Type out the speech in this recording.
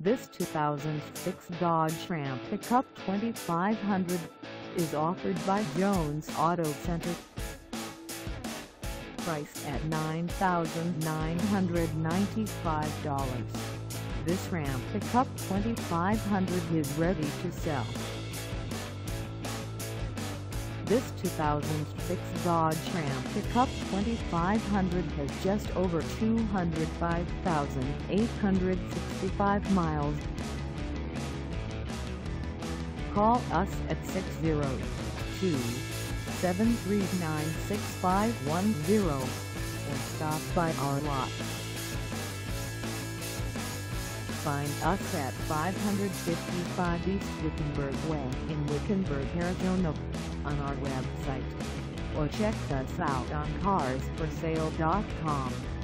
This 2006 Dodge Ram Pickup 2500 is offered by Jones Auto Center. Priced at $9,995. This Ram Pickup 2500 is ready to sell. This 2006 Dodge Ram Pickup 2500 has just over 205,865 miles. Call us at 602-739-6510 or stop by our lot. Find us at 555 East Wickenburg Way in Wickenburg, Arizona on our website, or check us out on carsforsale.com.